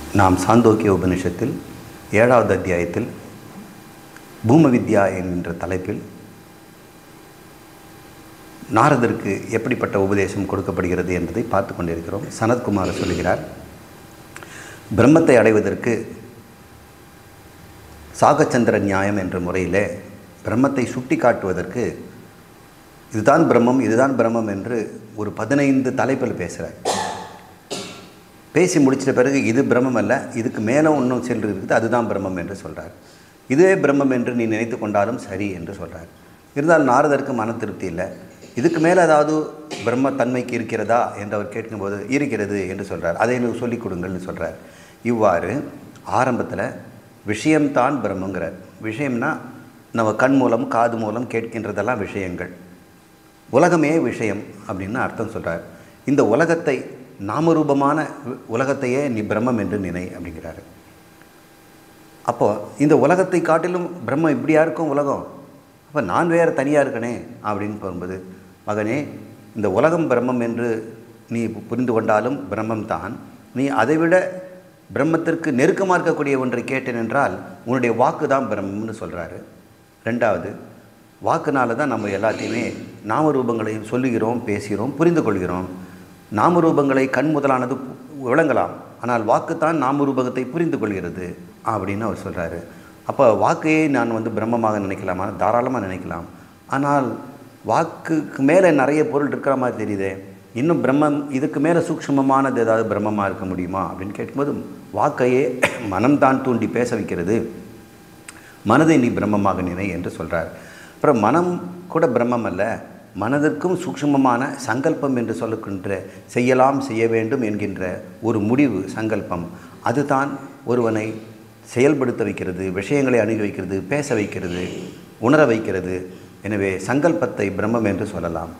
நாம் சாந்தோக்கிய உபனிஷத்தில் 7வது அத்தியாயத்தில் பூம வித்யா என்கின்ற தலைப்பில் நாரதருக்கு எப்படிப்பட்ட உபதேசம் கொடுக்கப்படுகிறது என்பதை பார்த்து கொண்டிருக்கிறோம். சனத்குமார் சொல்கிறார், பிரம்மத்தை அடைவதற்கு சாகச்சந்திர நியாயம் என்ற முறையில் பிரம்மத்தை சுட்டி காட்டுவதற்கு இதுதான் பிரம்மம் இதுதான் பிரம்மம் என்று ஒரு 15 தலைப்பில் பேசுகிறார். பேசி முடிச்சிட்ட பிறகு இது பிரம்மம் அல்ல, இதுக்கு மேலே ஒன்றும் சென்று இருக்குது, அதுதான் பிரம்மம் என்று சொல்கிறார். இதுவே பிரம்மம் என்று நீ நினைத்து கொண்டாலும் சரி என்று சொல்கிறார். இருந்தால் நாரதருக்கு மன திருப்தி இல்லை. இதுக்கு மேலே ஏதாவது பிரம்ம தன்மைக்கு இருக்கிறதா என்று அவர் கேட்கும்போது இருக்கிறது என்று சொல்கிறார். அதை எனக்கு சொல்லிக் கொடுங்கள்னு சொல்கிறார். இவ்வாறு ஆரம்பத்தில் விஷயம்தான் பிரம்மங்கிறார். விஷயம்னா நம்ம கண் மூலம் காது மூலம் கேட்கின்றதெல்லாம் விஷயங்கள், உலகமே விஷயம் அப்படின்னு அர்த்தம் சொல்கிறார். இந்த உலகத்தை நாமரூபமான உலகத்தையே நீ பிரம்மம் என்று நினை அப்படிங்கிறாரு. அப்போது இந்த உலகத்தை காட்டிலும் பிரம்மம் இப்படியா இருக்கும் உலகம், அப்போ நான் வேறு தனியாக இருக்கனே அப்படின்னு போகும்போது, மகனே இந்த உலகம் பிரம்மம் என்று நீ புரிந்து கொண்டாலும் பிரம்மம் தான். நீ அதைவிட பிரம்மத்திற்கு நெருக்கமாக இருக்கக்கூடிய ஒன்றை கேட்டேன் என்றால் உன்னுடைய வாக்கு தான் பிரம்மம்னு சொல்கிறாரு. ரெண்டாவது, வாக்குனால தான் நம்ம எல்லாத்தையுமே நாமரூபங்களையும் சொல்லுகிறோம், பேசுகிறோம், புரிந்து கொள்கிறோம். நாமரூபங்களை கண் முதலானது விளங்கலாம், ஆனால் வாக்குத்தான் நாமரூபகத்தை புரிந்து கொள்கிறது அப்படின்னு அவர் சொல்கிறாரு. அப்போ வாக்கையே நான் பிரம்மமாக நினைக்கலாமா? தாராளமாக நினைக்கலாம். ஆனால் வாக்குக்கு மேலே நிறைய பொருள் இருக்கிற மாதிரி தெரியுதே, இன்னும் பிரம்மம் இதுக்கு மேலே சூக்ஷ்மமானது ஏதாவது பிரம்மமாக இருக்க முடியுமா அப்படின்னு கேட்கும்போது, வாக்கையே மனம்தான் தூண்டி பேச வைக்கிறது, மனதை நீ பிரம்மமாக நினை என்று சொல்கிறார். அப்புறம் மனம் கூட பிரம்மம் அல்ல, மனதிற்கும் சூக்ஷ்மமான சங்கல்பம் என்று சொல்லுகின்ற செய்யலாம் செய்ய வேண்டும் என்கின்ற ஒரு முடிவு சங்கல்பம், அதுதான் ஒருவனை செயல்படுத்த வைக்கிறது, விஷயங்களை அணுகி வைக்கிறது, பேச வைக்கிறது, உணர வைக்கிறது. எனவே சங்கல்பத்தை பிரம்மம் என்று சொல்லலாம்.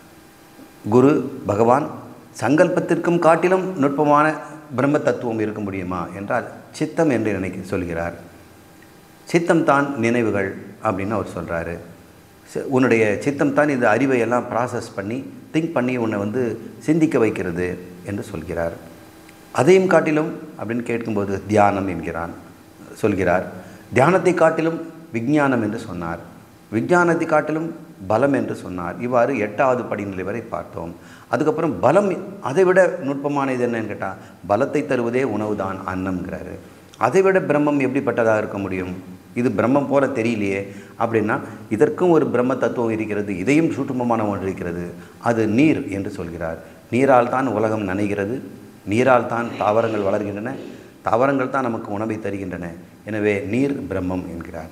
குரு பகவான் சங்கல்பத்திற்கும் காட்டிலும் நுட்பமான பிரம்ம தத்துவம் இருக்க முடியுமா என்றால் சித்தம் என்று சொல்கிறார். சித்தம் தான் நினைவுகள் அப்படின்னு அவர் சொல்கிறாரு. உன்னுடைய சித்தம் தான் இந்த அறிவை எல்லாம் ப்ராசஸ் பண்ணி திங்க் பண்ணி உன்னை சிந்திக்க வைக்கிறது என்று சொல்கிறார். அதையும் காட்டிலும் அப்படின்னு கேட்கும்போது தியானம் சொல்கிறார். தியானத்தை காட்டிலும் விஞ்ஞானம் என்று சொன்னார். விஞ்ஞானத்தை காட்டிலும் பலம் என்று சொன்னார். இவ்வாறு 8வது படிநிலை வரை பார்த்தோம். அதுக்கப்புறம் பலம் அதைவிட நுட்பமானது என்னன்னு கேட்டால், பலத்தை தருவதே உணவு தான் அன்னம்ங்கிறாரு. அதைவிட பிரம்மம் எப்படிப்பட்டதாக இருக்க முடியும்? இது பிரம்மம் போல தெரியலையே அப்படின்னா, இதற்கும் ஒரு பிரம்ம தத்துவம் இருக்கிறது, இதையும் சூட்சுமமான ஒன்று இருக்கிறது, அது நீர் என்று சொல்கிறார். நீரால் தான் உலகம் நனைகிறது, நீரால் தான் தாவரங்கள் வளர்கின்றன, தாவரங்கள் தான் நமக்கு உணவை தருகின்றன. எனவே நீர் பிரம்மம் என்கிறார்.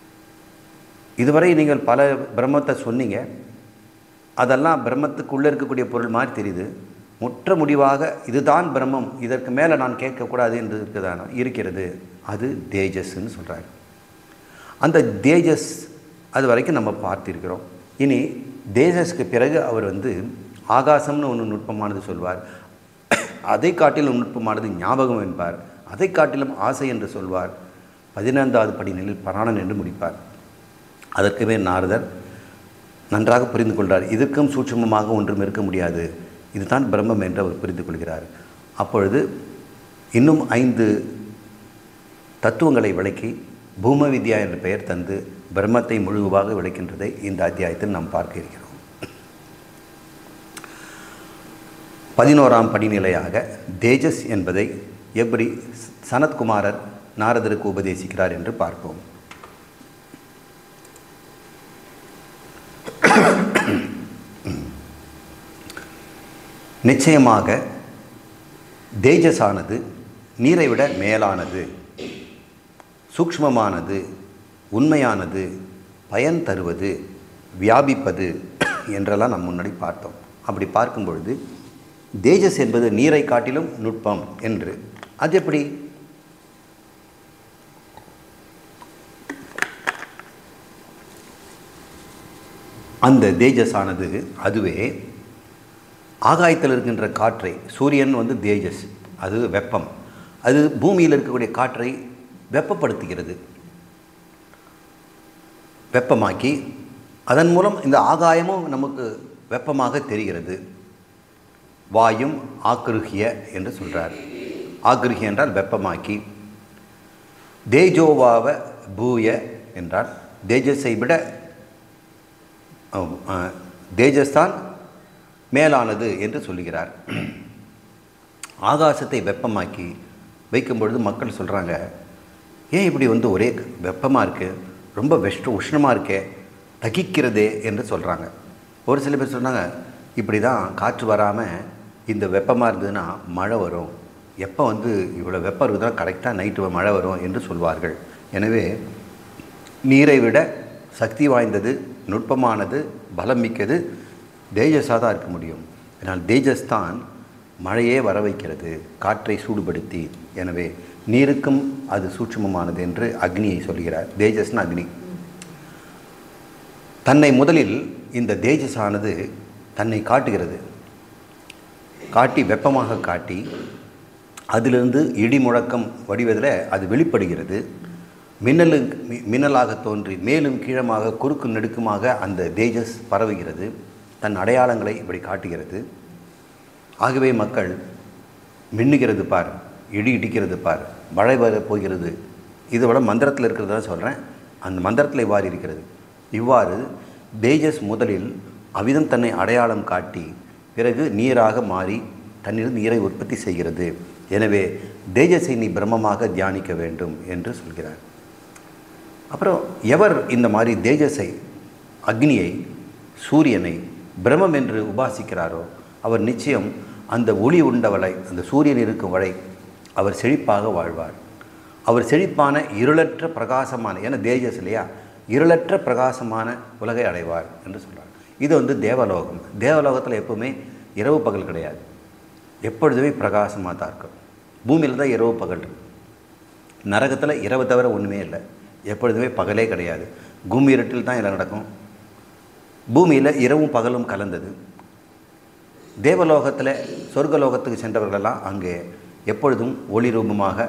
இதுவரை நீங்கள் பல பிரம்மத்தை சொன்னீங்க, அதெல்லாம் பிரம்மத்துக்குள்ளே இருக்கக்கூடிய பொருள் மாதிரி தெரியுது. முற்ற முடிவாக இதுதான் பிரம்மம், இதற்கு மேலே நான் கேட்கக்கூடாது என்று இருக்கிறது, அது தேஜஸ்ன்னு சொல்கிறார். அந்த தேஜஸ் அது வரைக்கும் நம்ம பார்த்திருக்கிறோம். இனி தேஜஸ்க்கு பிறகு அவர் ஆகாசம்னு ஒன்று நுட்பமானது சொல்வார், அதை காட்டிலும் நுட்பமானது ஞாபகம் என்பார், அதை காட்டிலும் ஆசை என்று சொல்வார், 15வது படிநிலையில் பிராணன் என்று முடிப்பார். அதற்குமே நாரதர் நன்றாக புரிந்து கொள்கிறார். இதுக்கும் சூட்சுமமாக ஒன்றும் இருக்க முடியாது, இதுதான் பிரம்மம் என்று அவர் புரிந்து கொள்கிறார். அப்பொழுது இன்னும் 5 தத்துவங்களை விளக்கி பூம வித்யா என்ற பெயர் தந்து பிரம்மத்தை முழுவாக விளக்கின்றதை இந்த அத்தியாயத்தில் நாம் பார்க்க இருக்கிறோம். 11ஆம் படிநிலையாக தேஜஸ் என்பதை எப்படி சனத்குமாரர் நாரதருக்கு உபதேசிக்கிறார் என்று பார்ப்போம். நிச்சயமாக தேஜஸானது நீரை விட மேலானது, சூக்ஷ்மமானது, உண்மையானது, பயன் தருவது, வியாபிப்பது என்றெல்லாம் நாம் முன்னாடி பார்த்தோம். அப்படி பார்க்கும் பொழுது தேஜஸ் என்பது நீரை காட்டிலும் நுட்பம் என்று. அது எப்படி? அந்த தேஜஸானது அதுவே ஆகாயத்தில் இருக்கின்ற காற்றை, சூரியன் தேஜஸ், அது வெப்பம், அது பூமியில் இருக்கக்கூடிய காற்றை வெப்பப்படுத்துகிறது, வெப்பமாக்கி அதன் மூலம் இந்த ஆகாயமும் நமக்கு வெப்பமாக தெரிகிறது. வாயும் ஆக்கிருகிய என்று சொல்கிறார். ஆக்ருஹி என்றால் வெப்பமாக்கி, தேஜோவாவ பூய என்றால் தேஜஸை விட தேஜஸ்தான் மேலானது என்று சொல்லுகிறார். ஆகாசத்தை வெப்பமாக்கி வைக்கும் பொழுது மக்கள் சொல்கிறாங்க, ஏன் இப்படி ஒரே வெப்பமாக இருக்குது, ரொம்ப உஷ்ணமாக இருக்கே, தகிக்கிறதே என்று சொல்கிறாங்க. ஒரு சில பேர் சொன்னாங்க, இப்படி தான் காற்று வராமல் இந்த வெப்பமாக இருந்ததுன்னா மழை வரும், எப்போ இவ்வளோ வெப்பம் இருக்குதுன்னா கரெக்டாக நைட்டு மழை வரும் என்று சொல்வார்கள். எனவே நீரை விட சக்தி வாய்ந்தது, நுட்பமானது, பலம் மிக்கது தேஜஸாக தான் இருக்க முடியும். அதனால் தேஜஸ் தான் மழையே வர வைக்கிறது, காற்றை சூடுபடுத்தி. எனவே நீருக்கும் அது சூட்சுமமானது என்று அக்னியை சொல்கிறார். தேஜஸ்னா அக்னி. தன்னை முதலில் இந்த தேஜஸானது தன்னை காட்டுகிறது, காட்டி வெப்பமாக காட்டி அதிலிருந்து இடி முழக்கம் வடிவதில் அது வெளிப்படுகிறது. மின்னலாக தோன்றி மேலும் கீழமாக குறுக்கு நெடுக்குமாக அந்த தேஜஸ் பரவுகிறது, தன் அடையாளங்களை இப்படி காட்டுகிறது. ஆகவே மக்கள் மின்னுகிறது பார், இடி இடிக்கிறது பார், மழை வர போகிறது, இதை விட மந்திரத்தில் இருக்கிறதா சொல்கிறேன், அந்த மந்திரத்தில் இவ்வாறு இருக்கிறது. இவ்வாறு தேஜஸ் முதலில் அவ்விதம் தன்னை அடையாளம் காட்டி பிறகு நீராக மாறி தன்னிலிருந்து நீரை உற்பத்தி செய்கிறது. எனவே தேஜஸை நீ பிரம்மமாக தியானிக்க வேண்டும் என்று சொல்கிறார். அப்புறம் எவர் இந்த மாதிரி தேஜஸை, அக்னியை, சூரியனை பிரம்மம் என்று உபாசிக்கிறாரோ அவர் நிச்சயம் அந்த ஒளி உண்டவளை, அந்த சூரியன் இருக்கும் வரை அவர் செழிப்பாக வாழ்வார். அவர் செழிப்பான இருளற்ற பிரகாசமான, ஏன்னா தேஜஸ் இல்லையா, இருளற்ற பிரகாசமான உலகை அடைவார் என்று சொல்கிறார். இது தேவலோகம். தேவலோகத்தில் எப்பவுமே இரவு பகல் கிடையாது, எப்பொழுதுமே பிரகாசமாக தான் இருக்கும். பூமியில் தான் இரவு பகல் இருக்கு. நரகத்தில் இரவு தவிர ஒன்றுமே இல்லை, எப்பொழுதுமே பகலே கிடையாது. பூமி இருட்டில் தான் எல்லாம் நடக்கும். பூமியில் இரவும் பகலும் கலந்தது. தேவலோகத்தில் சொர்க்கலோகத்துக்கு சென்றவர்களெல்லாம் அங்கே எப்பொழுதும் ஒளி ரூபமாக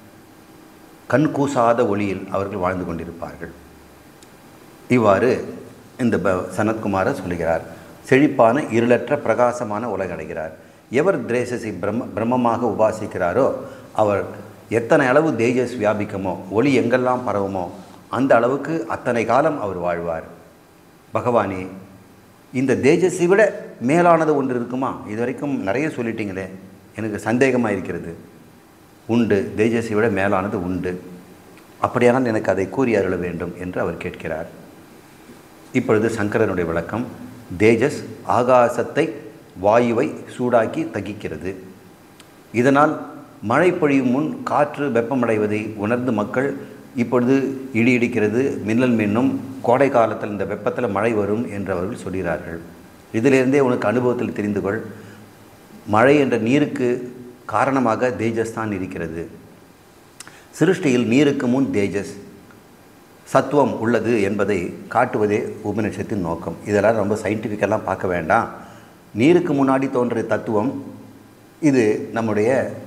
கண் கூசாத ஒளியில் அவர்கள் வாழ்ந்து கொண்டிருப்பார்கள். இவ்வாறு இந்த சனத்குமாரர் சொல்லுகிறார். செழிப்பான இருளற்ற பிரகாசமான உலகடைகிறார். எவர் தேஜஸை பிரம்மமாக உபாசிக்கிறாரோ அவர் எத்தனை அளவு தேஜஸ் வியாபிக்குமோ, ஒளி எங்கெல்லாம் பரவுமோ அந்த அளவுக்கு அத்தனை காலம் அவர் வாழ்வார். பகவானே, இந்த தேஜஸை விட மேலானது ஒன்று இருக்குமா? இது வரைக்கும் நிறைய சொல்லிட்டீங்களே, எனக்கு சந்தேகமாக இருக்கிறது. உண்டு, தேஜஸை விட மேலானது உண்டு. அப்படியானால் எனக்கு அதை கூறி அருள வேண்டும் என்று அவர் கேட்கிறார். இப்பொழுது சங்கரனுடைய விளக்கம். தேஜஸ் ஆகாசத்தை, வாயுவை சூடாக்கி தகிக்கிறது. இதனால் மழை பொழியும் முன் காற்று வெப்பமடைவதை உணர்ந்து மக்கள் இப்பொழுது இடி இடிக்கிறது, மின்னல் மின்னும், கோடை காலத்தில் இந்த வெப்பத்தில் மழை வரும் என்று அவர்கள் சொல்கிறார்கள். இதிலிருந்தே உனக்கு அனுபவத்தில் தெரிந்து கொள், மழை என்ற நீருக்கு காரணமாக தேஜஸ் தான் இருக்கிறது. சிருஷ்டியில் நீருக்கு முன் தேஜஸ் சத்துவம் உள்ளது என்பதை காட்டுவதே உபநிஷத்தின் நோக்கம். இதெல்லாம் ரொம்ப சயின்டிஃபிக்கெல்லாம் பார்க்க வேண்டாம். நீருக்கு முன்னாடி தோன்றிய தத்துவம் இது நம்முடைய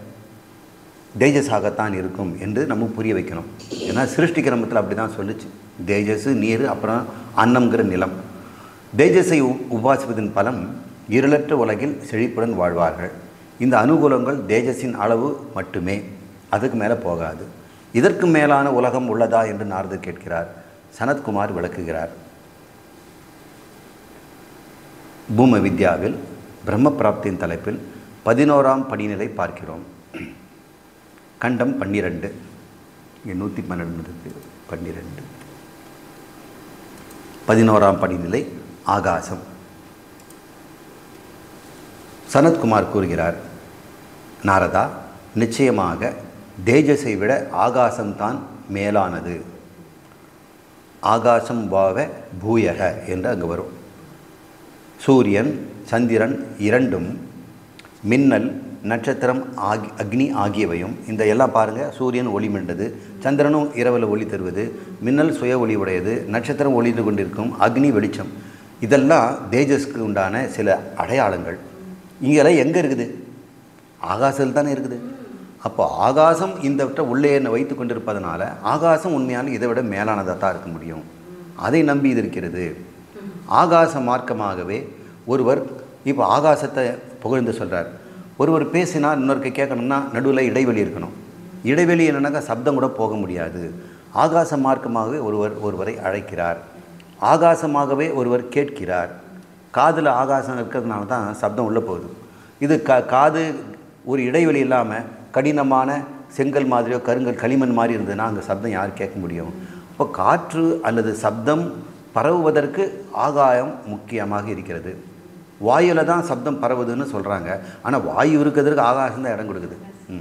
தேஜஸாகத்தான் இருக்கும் என்று நம்ம புரிய வைக்கணும். ஏன்னா சிருஷ்டி கிரமத்தில் அப்படி தான் சொல்லிச்சு. தேஜஸ் நீர், அப்புறம் அன்னம்ங்கிற நிலம். தேஜஸை உபாசிப்பதன் பலம் இருளற்ற உலகில் செழிப்புடன் வாழ்வார்கள். இந்த அனுகூலங்கள் தேஜஸின் அளவு மட்டுமே, அதுக்கு மேலே போகாது. இதற்கு மேலான உலகம் உள்ளதா என்று நாரதர் கேட்கிறார். சனத்குமார் விளக்குகிறார். பூம வித்யாவில் பிரம்ம பிராப்தியின் தலைப்பில் 11ஆம் படிநிலை பார்க்கிறோம். கண்டம் 12, இங்கே 112 12. 11ஆம் படிநிலை ஆகாசம். சனத்குமார் கூறுகிறார், நாரதா, நிச்சயமாக தேஜஸை விட ஆகாசம்தான் மேலானது. ஆகாசம் வாவ பூயக என்று அங்கு வரும். சூரியன் சந்திரன் இரண்டும், மின்னல் நட்சத்திரம் அக்னி ஆகியவையும், இந்த எல்லாம் பாருங்கள், சூரியன் ஒளி மிண்டது, சந்திரனும் இரவில் ஒளி தருவது, மின்னல் சுய ஒளி உடையது, நட்சத்திரம் ஒளிந்து கொண்டிருக்கும், அக்னி வெளிச்சம், இதெல்லாம் தேஜஸ்க்கு உண்டான சில அடையாளங்கள். இங்கெல்லாம் எங்கே இருக்குது? ஆகாசத்தில் தானே இருக்குது. அப்போ ஆகாசம் இந்த உள்ளே என்னை வைத்து கொண்டிருப்பதனால ஆகாசம் உண்மையான இதை விட மேலானதாக தான் இருக்க முடியும். அதை நம்பி இது இருக்கிறது. ஆகாச மார்க்கமாகவே ஒருவர் இப்போ ஆகாசத்தை புகழ்ந்து சொல்கிறார். ஒருவர் பேசினா இன்னொருக்கு கேட்கணும்னா நடுவில் இடைவெளி இருக்கணும். இடைவெளி என்னன்னாக்கா சப்தம் கூட போக முடியாது. ஆகாச மார்க்கமாகவே ஒருவரை அழைக்கிறார், ஆகாசமாகவே ஒருவர் கேட்கிறார். காதில் ஆகாசம் இருக்கிறதுனால தான் சப்தம் உள்ளே போகுது. இது காது ஒரு இடைவெளி இல்லாமல் கடினமான செங்கல் மாதிரியோ கருங்கல் களிமண் மாதிரி இருந்ததுன்னா அங்கே சப்தம் யார் கேட்க முடியும்? இப்போ காற்று அல்லது சப்தம் பரவுவதற்கு ஆகாயம் முக்கியமாக இருக்கிறது. வாயுவில் தான் சப்தம் பரவுதுன்னு சொல்கிறாங்க. ஆனால் வாயு இருக்கிறதுக்கு ஆகாசம் தான் இடம் கொடுக்குது.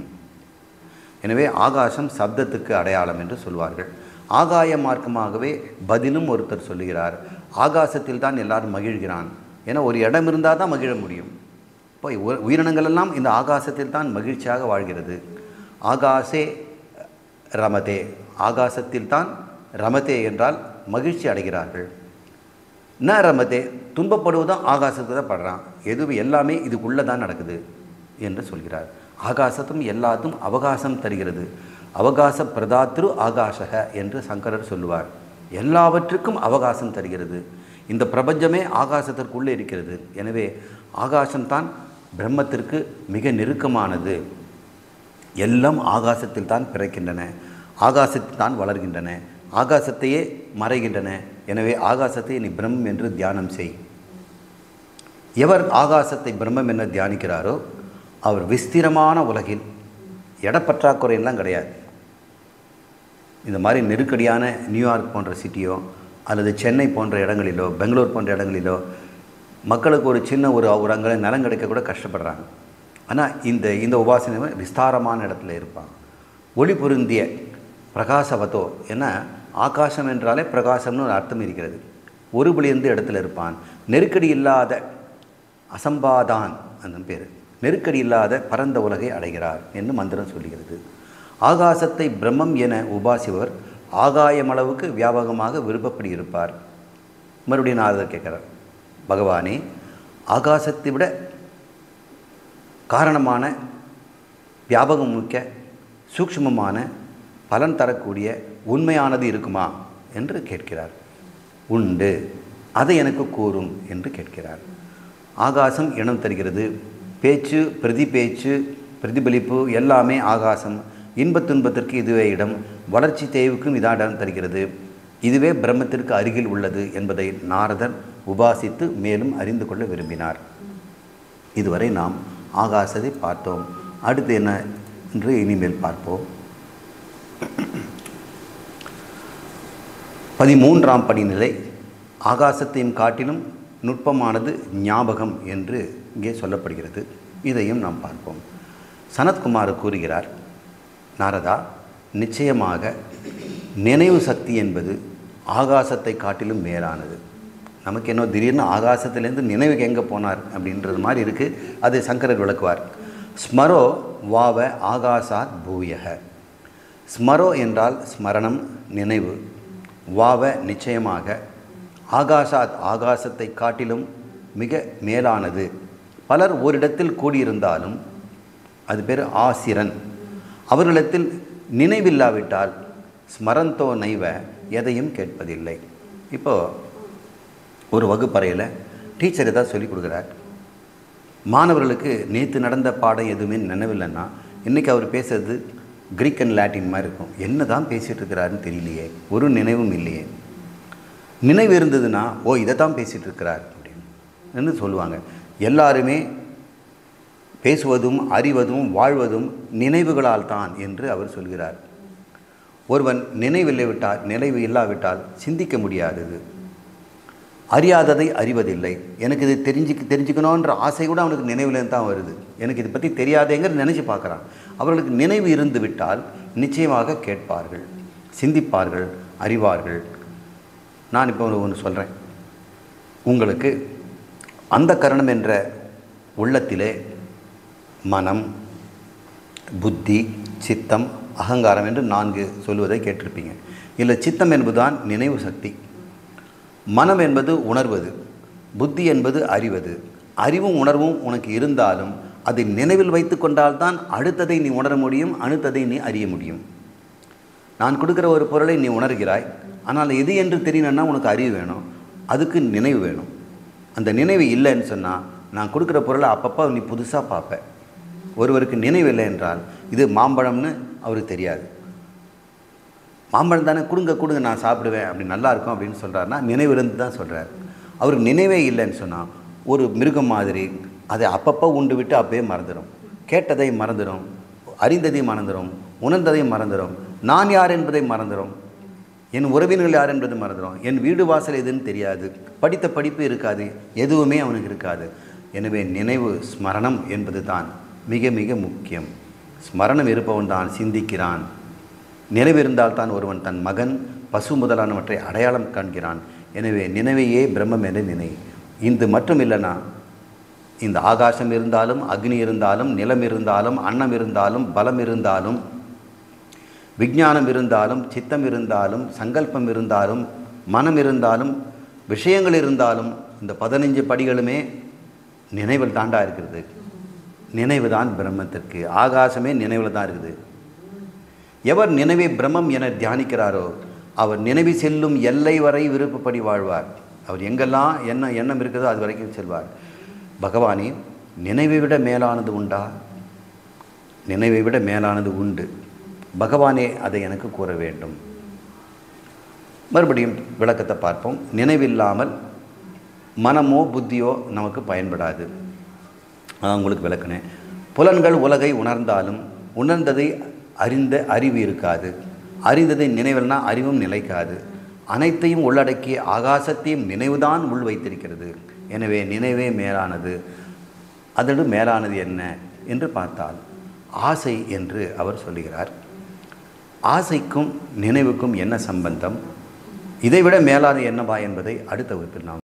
எனவே ஆகாசம் சப்தத்துக்கு அடையாளம் என்று சொல்வார்கள். ஆகாய மார்க்கமாகவே பதிலும் ஒருத்தர் சொல்லுகிறார், ஆகாசத்தில் தான் எல்லாரும் மகிழ்கிறான். ஏன்னா ஒரு இடம் இருந்தால் தான் மகிழ முடியும். இப்போ உயிரினங்கள் எல்லாம் இந்த ஆகாசத்தில் தான் மகிழ்ச்சியாக வாழ்கிறது. ஆகாசே ரமதே, ஆகாசத்தில் தான் ரமதே என்றால் மகிழ்ச்சி அடைகிறார்கள். ந ரமதே, துன்பப்படுவதும் ஆகாசத்தில் தான் படுறான். எதுவும் எல்லாமே இதுக்குள்ளே தான் நடக்குது என்று சொல்கிறார். ஆகாசத்தும் எல்லாத்தும் அவகாசம் தருகிறது. அவகாச பிரதாத்ரு ஆகாஷக என்று சங்கரர் சொல்லுவார். எல்லாவற்றுக்கும் அவகாசம் தருகிறது. இந்த பிரபஞ்சமே ஆகாசத்திற்குள்ளே இருக்கிறது. எனவே ஆகாசம்தான் பிரம்மத்திற்கு மிக நெருக்கமானது. எல்லாம் ஆகாசத்தில் தான் பிறக்கின்றன, ஆகாசத்தில் தான் வளர்கின்றன, ஆகாசத்தையே மறைகின்றன. எனவே ஆகாசத்தை நீ பிரம்மம் என்று தியானம் செய். எவர் ஆகாசத்தை பிரம்மம் என தியானிக்கிறாரோ அவர் விஸ்திரமான உலகில் இடப்பற்றாக்குறையெல்லாம் கிடையாது. இந்த மாதிரி நெருக்கடியான நியூயார்க் போன்ற சிட்டியோ அல்லது சென்னை போன்ற இடங்களிலோ பெங்களூர் போன்ற இடங்களிலோ மக்களுக்கு ஒரு சின்ன ஒரு அங்கே நிலம் கிடைக்க கூட கஷ்டப்படுறாங்க. ஆனால் இந்த உபாசனை விஸ்தாரமான இடத்துல இருப்பாங்க. ஒளி பொருந்திய பிரகாசவத்தோ, ஏன்னா ஆகாசம் என்றாலே பிரகாசம்னு ஒரு அர்த்தம் இருக்கிறது. ஒரு புலியந்து இடத்துல இருப்பான். நெருக்கடி இல்லாத அசம்பாதான் அந்த பேர், நெருக்கடி இல்லாத பரந்த உலகை அடைகிறார் என்று மந்திரம் சொல்கிறது. ஆகாசத்தை பிரம்மம் என உபாசிவர் ஆகாயமளவுக்கு வியாபகமாக விருப்பப்படி இருப்பார். மறுபடியும் நான் அதை கேட்குறேன், பகவானே ஆகாசத்தை விட காரணமான வியாபகம் மிக்க சூக்ஷ்மமான பலன் தரக்கூடிய உண்மையானது இருக்குமா என்று கேட்கிறார். உண்டு, அதை எனக்கு கூறும் என்று கேட்கிறார். ஆகாசம் இனம் தருகிறது. பேச்சு பிரதிபலிப்பு எல்லாமே ஆகாசம். இன்பத் துன்பத்திற்கு இதுவே இடம், வளர்ச்சி தேவுக்கும் இதான் இடம் தருகிறது. இதுவே பிரம்மத்திற்கு அருகில் உள்ளது என்பதை நாரதர் உபாசித்து மேலும் அறிந்து கொள்ள விரும்பினார். இதுவரை நாம் ஆகாசத்தை பார்த்தோம். அடுத்து என்ன என்று இனிமேல் பார்ப்போம். 13ஆம் படிநிலை, ஆகாசத்தையும் காட்டிலும் நுட்பமானது ஞாபகம் என்று இங்கே சொல்லப்படுகிறது. இதையும் நாம் பார்ப்போம். சனத்குமார் கூறுகிறார், நாரதா, நிச்சயமாக நினைவு சக்தி என்பது ஆகாசத்தை காட்டிலும் மேலானது. நமக்கு என்ன திடீர்னு ஆகாசத்திலேருந்து நினைவுக்கு எங்கே போனார் அப்படின்றது மாதிரி இருக்குது. அது சங்கரர் விளக்குவார். ஸ்மரோ வாவ ஆகாசாத் பூயக. ஸ்மரோ என்றால் ஸ்மரணம், நினைவு. வாவ நிச்சயமாக, ஆகாசாத் ஆகாசத்தை காட்டிலும் மிக மேலானது. பலர் ஓரிடத்தில் கூடியிருந்தாலும் அது பேர் ஆசிரன். அவர்களிடத்தில் நினைவில்லாவிட்டால் ஸ்மரந்தோ நைவ, எதையும் கேட்பதில்லை. இப்போது ஒரு வகுப்பறையில் டீச்சர் ஏதாவது சொல்லிக் கொடுக்குறார். மாணவர்களுக்கு நேற்று நடந்த பாடம் எதுவுமே நினைவில்லைன்னா இன்றைக்கி அவர் பேசுறது கிரீக் அண்ட் லாட்டின் மாதிரி இருக்கும். என்ன தான் பேசிகிட்டு இருக்கிறாருன்னு தெரியலையே, ஒரு நினைவும் இல்லையே. நினைவு இருந்ததுன்னா ஓ இதை தான் பேசிகிட்டு இருக்கிறார் அப்படின்னு சொல்லுவாங்க. எல்லாருமே பேசுவதும் அறிவதும் வாழ்வதும் நினைவுகளால் தான் என்று அவர் சொல்கிறார். ஒருவன் நினைவு இல்லாவிட்டால் சிந்திக்க முடியாதது. அறியாததை அறிவதில்லை. எனக்கு இது தெரிஞ்சுக்கணுன்ற ஆசை கூட அவனுக்கு நினைவுலேருந்து தான் வருது. எனக்கு இதை பற்றி தெரியாதேங்கிறது நினச்சி பார்க்குறான். அவர்களுக்கு நினைவு இருந்து விட்டால் நிச்சயமாக கேட்பார்கள், சிந்திப்பார்கள், அறிவார்கள். நான் இப்போ ஒன்று சொல்கிறேன். உங்களுக்கு அந்த கரணம் என்ற உள்ளத்திலே மனம், புத்தி, சித்தம், அகங்காரம் என்று 4 சொல்வதை கேட்டிருப்பீங்க. இல்லை, சித்தம் என்பதுதான் நினைவு சக்தி, மனம் என்பது உணர்வது, புத்தி என்பது அறிவது. அறிவும் உணர்வும் உனக்கு இருந்தாலும் அதை நினைவில் வைத்து கொண்டால்தான் அடுத்ததை நீ உணர முடியும், அடுத்ததை நீ அறிய முடியும். நான் கொடுக்குற ஒரு பொருளை நீ உணர்கிறாய், ஆனால் எது என்று தெரியணும்னா உனக்கு அறிவு வேணும், அதுக்கு நினைவு வேணும். அந்த நினைவு இல்லைன்னு சொன்னால் நான் கொடுக்குற பொருளை அப்பப்போ நீ புதுசாக பார்ப்ப. ஒருவருக்கு நினைவில்லை என்றால் இது மாம்பழம்னு அவருக்கு தெரியாது. மாம்பழம் தானே, கொடுங்க நான் சாப்பிடுவேன், அப்படி நல்லா இருக்கும் அப்படின்னு சொல்கிறாருன்னா நினைவிலிருந்து தான் சொல்கிறார். அவருக்கு நினைவே இல்லைன்னு சொன்னால் ஒரு மிருகம் மாதிரி அதை அப்பப்போ உண்டு விட்டு அப்பயே மறந்துடும். கேட்டதை மறந்துடும், அறிந்ததை மறந்துடும், உணர்ந்ததை மறந்துடும், நான் யார் என்பதை மறந்துடும், என் உறவினர்கள் யார் என்பது மறந்துடும், என் வீடு வாசல் எதுன்னு தெரியாது, படித்த படிப்பு இருக்காது, எதுவுமே அவனுக்கு இருக்காது. எனவே நினைவு ஸ்மரணம் என்பது தான் மிக மிக முக்கியம். ஸ்மரணம் இருப்பவன் தான் சிந்திக்கிறான். நினைவு இருந்தால்தான் ஒருவன் தன் மகன் பசு முதலானவற்றை அடையாளம் காண்கிறான். எனவே நினைவையே பிரம்மம் என்ற நினை. இது மட்டும் இல்லைன்னா இந்த ஆகாசம் இருந்தாலும், அக்னி இருந்தாலும், நிலம் இருந்தாலும், அன்னம் இருந்தாலும், பலம் இருந்தாலும், விஞ்ஞானம் இருந்தாலும், சித்தம் இருந்தாலும், சங்கல்பம் இருந்தாலும், மனம் இருந்தாலும், விஷயங்கள் இருந்தாலும், இந்த 15 படிகளுமே நினைவில் தாண்டா இருக்கிறது. நினைவு தான் பிரம்மத்திற்கு. ஆகாசமே நினைவில் தான் இருக்குது. எவர் நினைவை பிரம்மம் என தியானிக்கிறாரோ அவர் நினைவு செல்லும் எல்லை வரை விருப்பப்படி வாழ்வார். அவர் எங்கெல்லாம் எண்ணம் இருக்கிறதோ அது வரைக்கும் செல்வார். பகவானே, நினைவை விட மேலானது உண்டா? நினைவை விட மேலானது உண்டு. பகவானே அதை எனக்கு கூற வேண்டும். மறுபடியும் விளக்கத்தை பார்ப்போம். நினைவில்லாமல் மனமோ புத்தியோ நமக்கு பயன்படாது. அதான் உங்களுக்கு விளக்குனேன். புலன்கள் உலகை உணர்ந்தாலும் உணர்ந்ததை அறிந்த அறிவு இருக்காது. அறிந்ததை நினைவில்னா அறிவும் நிலைக்காது. அனைத்தையும் உள்ளடக்கிய ஆகாசத்தையும் நினைவுதான் உள் வைத்திருக்கிறது. எனவே நினைவே மேலானது. அதோடு மேலானது என்ன என்று பார்த்தால் ஆசை என்று அவர் சொல்லுகிறார். ஆசைக்கும் நினைவுக்கும் என்ன சம்பந்தம்? இதைவிட மேலானது என்னவா என்பதை அடுத்த வகுப்பில் நாம்